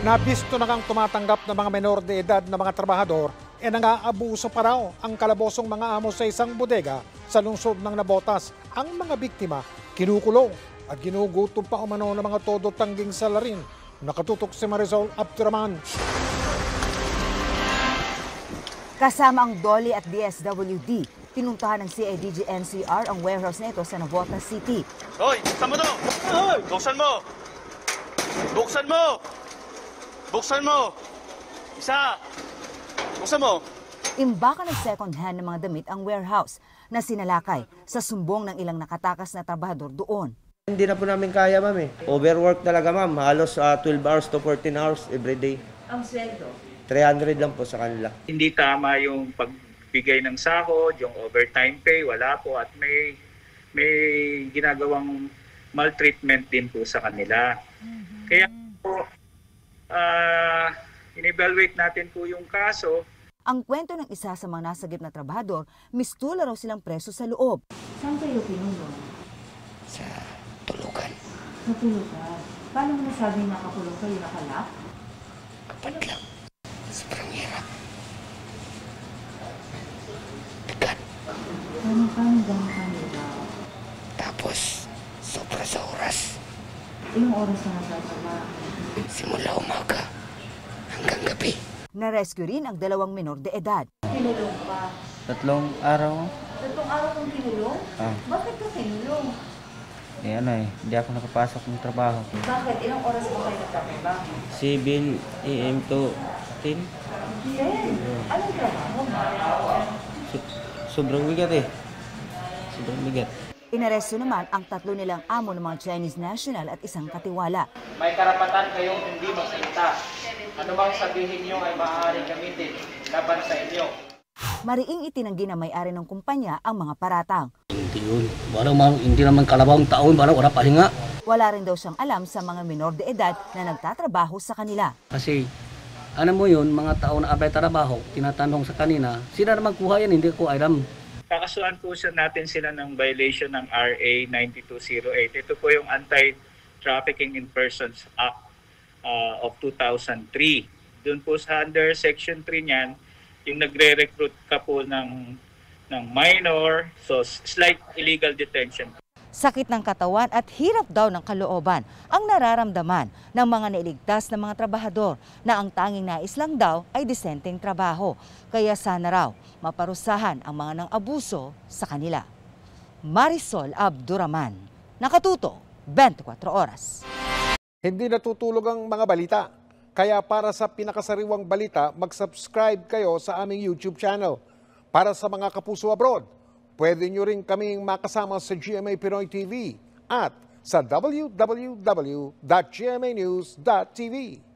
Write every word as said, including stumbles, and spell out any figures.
Nabisto na kang tumatanggap ng mga menor de edad na mga trabahador e nang-aabuso pa raw ang kalabosong mga amo sa isang bodega sa lungsod ng Navotas. Ang mga biktima kinukulong at ginugutom pa umano ng mga todo-tangging salarin. Nakatutok si Marisol Abduraman. Kasama ang Dolly at D S W D, pinuntahan ng C I D G N C R ang warehouse na ito sa Navotas City. Hoy, buksan mo to! Buksan mo! Buksan mo! Buksan mo! Isa! Buksan mo! Imbaka ng second hand ng mga damit ang warehouse na sinalakay sa sumbong ng ilang nakatakas na trabahador doon. Hindi na po namin kaya, ma'am eh. Overwork talaga, ma'am. Halos uh, twelve hours to fourteen hours every day. Ang sweldo? three hundred lang po sa kanila. Hindi tama yung pagbigay ng sahod, yung overtime pay, wala po. At may, may ginagawang maltreatment din po sa kanila. Mm-hmm. Kaya po, uh, in-evaluate natin po yung kaso. Ang kwento ng isa sa mga nasagip na trabahador, mistula raw silang preso sa loob. Saan kayo pinulong? Sa tulugan. Sa tulugan? Paano mo nasabing nakakulong kayo nakalak? Kapat lang. Sobrang hirap. Bigat. Paano paano gano'n kanila? Tapos, sobra sa oras. Ilang oras na nagtatrabaho? Simula umaga hanggang gabi. Na-rescue rin ang dalawang menor de edad. Kinulong pa? Tatlong araw. Tatlong araw kong kinulong? Ah. Bakit ka kinulong? Eh ano eh, hindi ako nakapasok ng trabaho. Bakit? Ilang oras mo kayo nagtatrabaho? seven A M to ten. ten? Anong trabaho mo? So, sobrang bigat eh. Sobrang bigat. Inaresto naman ang tatlo nilang amo ng mga Chinese national at isang katiwala. May karapatan kayong hindi magsalita. Ano bang sabihin nyo ay maaaring gamitin laban sa inyo. Mariing itinanggi na may-ari ng kumpanya ang mga paratang. Hindi yun. Parang hindi naman kalabang taon, parang wala pahinga. Wala rin daw siyang alam sa mga menor de edad na nagtatrabaho sa kanila. Kasi, ano mo yun, mga tao na abay trabaho, tinatanong sa kanina, sila naman kuha yan, hindi ko alam. Kakasuhan po siya natin sila ng violation ng R A ninety-two oh eight. Ito po yung Anti-Trafficking in Persons Act uh, of two thousand three. Doon po sa under section three niyan, yung nagre-recruit ka po ng, ng minor, so slight illegal detention. Sakit ng katawan at hirap daw ng kalooban ang nararamdaman ng mga nailigtas na mga trabahador na ang tanging nais lang daw ay disenteng trabaho. Kaya sana raw maparusahan ang mga nang abuso sa kanila. Marisol Abduraman, Nakatuto, twenty-four oras. Hindi natutulog ang mga balita. Kaya para sa pinakasariwang balita, mag-subscribe kayo sa aming YouTube channel. Para sa mga kapuso abroad, pwede nyo rin kaming makasama sa G M A Pinoy T V at sa w w w dot g m a news dot t v.